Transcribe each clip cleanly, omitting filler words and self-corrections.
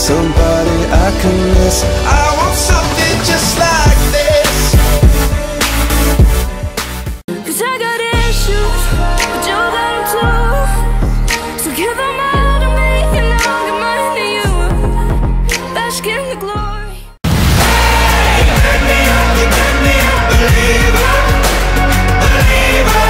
somebody I can miss. I want something just like this. 'Cause I got issues, but you got them too. So give them all to me, and I'll give mine to you. Bask in the glory. Hey, you make me a believer, believer.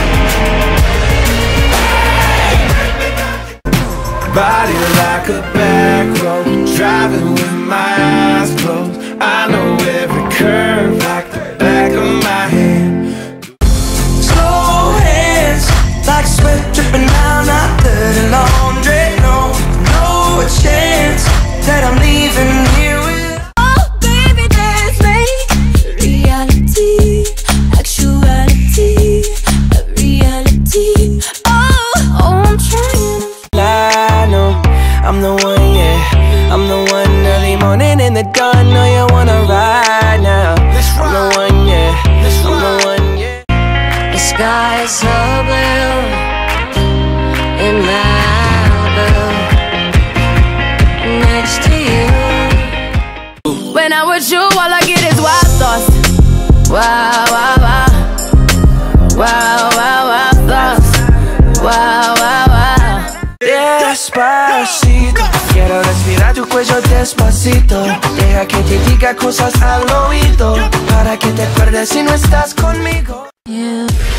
Body like a back road, driving with my eyes closed. I know every curve like the back of my hand. Slow hands, like sweat dripping down out the laundry. No chance that I'm leaving here with. Oh, baby, there's reality, actuality, reality. Oh, I'm trying. I know I'm the one, yeah. I'm the one early morning in the dawn. Know you wanna ride now. I'm the one, yeah. I'm the one, yeah. The sky is so blue in Malibu, next to you. When I'm with you, all I get is wild thoughts. Wow, wow, wow. Wow, wow, wow thoughts. Wow, wow, wow. Despacito, quiero respirar tu cuello despacito. Deja que te diga cosas al oído, para que te acuerdes si no estás conmigo. Yeah.